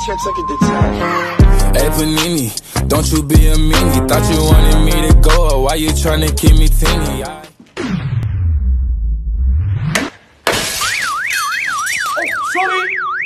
check it the time. Hey Panini, don't you be a meanie. Thought you wanted me to go, or why you tryna keep me teeny? Sorry.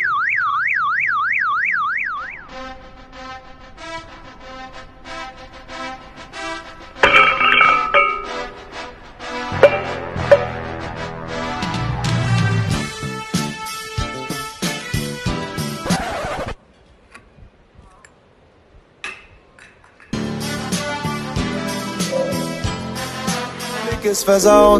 Ist versaut.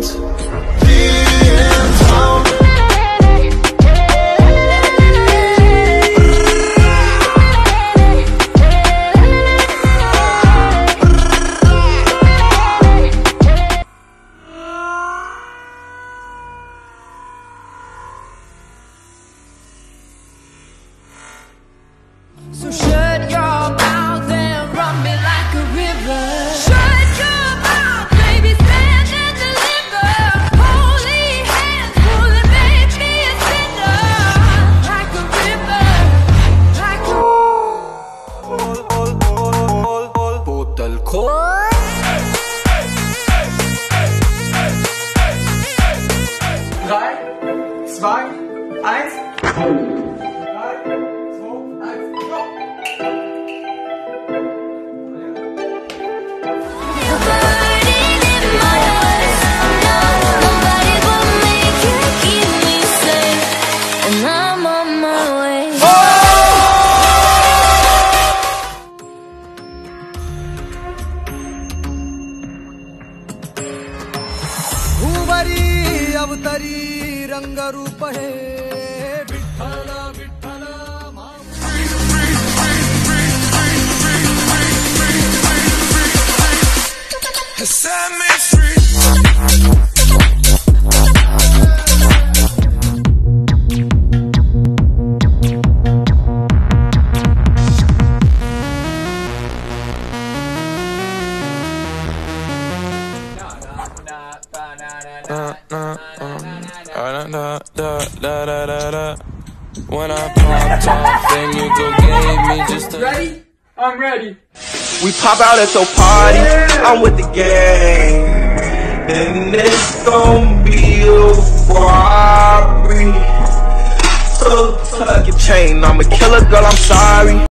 So shut your mouth and run me like a river. Shut your mouth, baby, stand and deliver. Holy hands pulling, make me a sinner. Like a river, like a Total cold. 3, 2, 1. अवतरी रंग रूप है Vitthal Vitthal set me free. When I popped off, then you go gave me just a... Ready? I'm ready. We pop out at your party. I'm with the gang, and it's gon' be a robbery. So tuck your chain. I'm a killer, girl. I'm sorry.